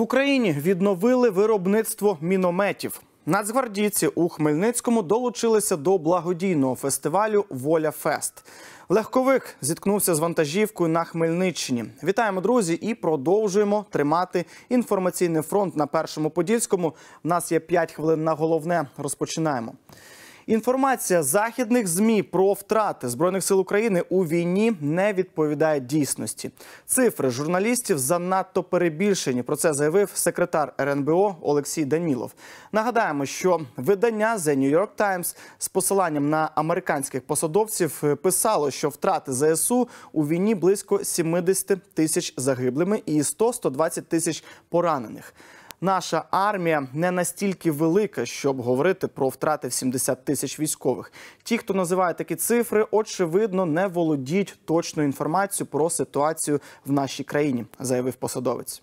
Україні відновили виробництво мінометів. Нацгвардійці у Хмельницькому долучилися до благодійного фестивалю «Воля-Фест». Легковик зіткнувся з вантажівкою на Хмельниччині. Вітаємо, друзі, і продовжуємо тримати інформаційний фронт на Першому Подільському. У нас є 5 хвилин на головне. Розпочинаємо. Інформація західних ЗМІ про втрати Збройних сил України у війні не відповідає дійсності. Цифри журналістів занадто перебільшені. Про це заявив секретар РНБО Олексій Данілов. Нагадаємо, що видання The New York Times з посиланням на американських посадовців писало, що втрати ЗСУ у війні близько 70 тисяч загиблими і 100-120 тисяч поранених. Наша армія не настільки велика, щоб говорити про втрати в 70 тисяч військових. Ті, хто називає такі цифри, очевидно, не володіють точною інформацією про ситуацію в нашій країні, заявив посадовець.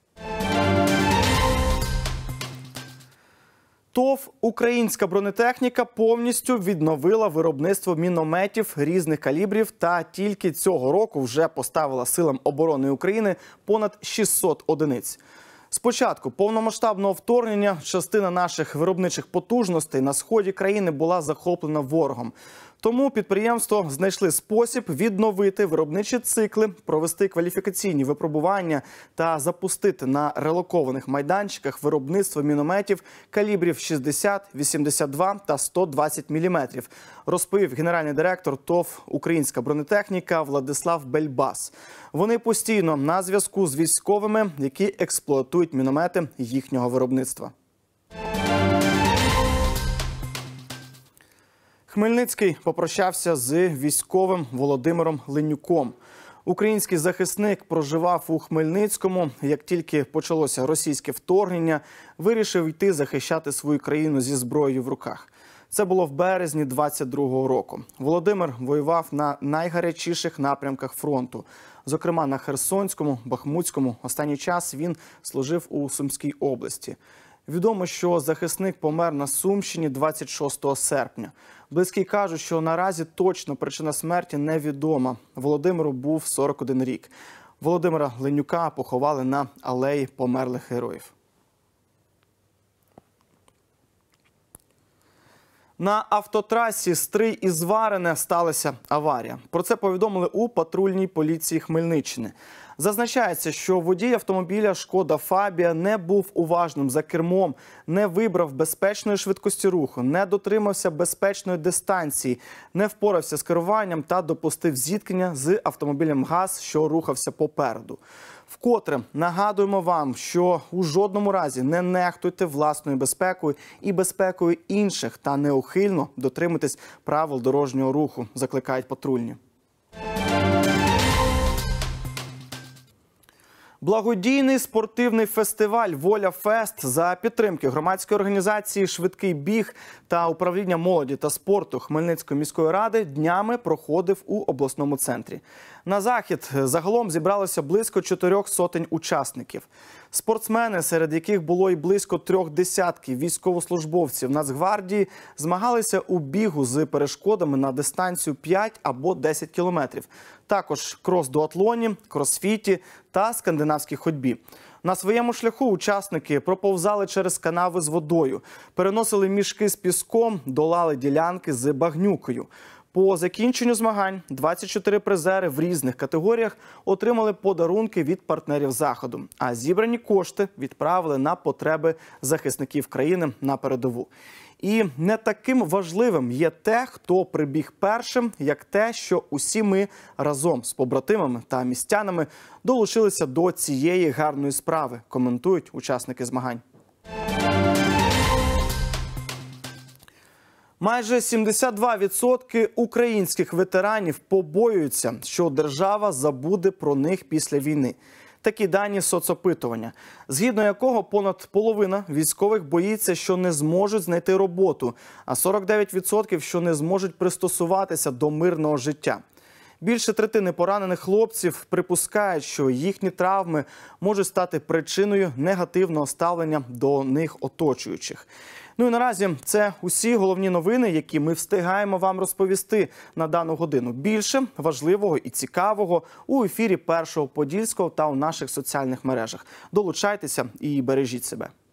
ТОВ «Українська бронетехніка» повністю відновила виробництво мінометів різних калібрів та тільки цього року вже поставила силам оборони України понад 600 одиниць. З початку повномасштабного вторгнення частина наших виробничих потужностей на сході країни була захоплена ворогом. Тому підприємство знайшли спосіб відновити виробничі цикли, провести кваліфікаційні випробування та запустити на релокованих майданчиках виробництво мінометів калібрів 60, 82 та 120 мм, розповів генеральний директор ТОВ «Українська бронетехніка» Владислав Бельбас. Вони постійно на зв'язку з військовими, які експлуатують міномети їхнього виробництва. Хмельницький попрощався з військовим Володимиром Ленюком. Український захисник проживав у Хмельницькому. Як тільки почалося російське вторгнення, вирішив йти захищати свою країну зі зброєю в руках. Це було в березні 22-го року. Володимир воював на найгарячіших напрямках фронту. Зокрема, на Херсонському, Бахмутському. Останній час він служив у Сумській області. Відомо, що захисник помер на Сумщині 26 серпня. Близькі кажуть, що наразі точно причина смерті невідома. Володимиру був 41 рік. Володимира Ленюка поховали на алеї померлих героїв. На автотрасі Стрий-Ізварине сталася аварія. Про це повідомили у патрульній поліції Хмельниччини. Зазначається, що водій автомобіля «Шкода Фабія» не був уважним за кермом, не вибрав безпечної швидкості руху, не дотримався безпечної дистанції, не впорався з керуванням та допустив зіткнення з автомобілем ГАЗ, що рухався попереду. Вкотре нагадуємо вам, що у жодному разі не нехтуйте власною безпекою і безпекою інших та неухильно дотримуйтесь правил дорожнього руху, закликають патрульні. Благодійний спортивний фестиваль «Воля-Фест» за підтримки громадської організації «Швидкий біг» та управління молоді та спорту Хмельницької міської ради днями проходив у обласному центрі. На захід загалом зібралося близько 400 учасників. Спортсмени, серед яких було й близько 30 військовослужбовців Нацгвардії, змагалися у бігу з перешкодами на дистанцію 5 або 10 кілометрів. Також крос-дуатлоні, кросфіті та скандинавській ходьбі. На своєму шляху учасники проповзали через канави з водою, переносили мішки з піском, долали ділянки з багнюкою. По закінченню змагань 24 призери в різних категоріях отримали подарунки від партнерів заходу, а зібрані кошти відправили на потреби захисників країни на передову. І не таким важливим є те, хто прибіг першим, як те, що усі ми разом з побратимами та містянами долучилися до цієї гарної справи, коментують учасники змагань. Майже 72% українських ветеранів побоюються, що держава забуде про них після війни. Такі дані соцопитування, згідно якого понад половина військових боїться, що не зможуть знайти роботу, а 49% що не зможуть пристосуватися до мирного життя. Більше третини поранених хлопців припускають, що їхні травми можуть стати причиною негативного ставлення до них оточуючих. Ну і наразі це усі головні новини, які ми встигаємо вам розповісти на дану годину. Більше важливого і цікавого у ефірі Першого Подільського та у наших соціальних мережах. Долучайтеся і бережіть себе.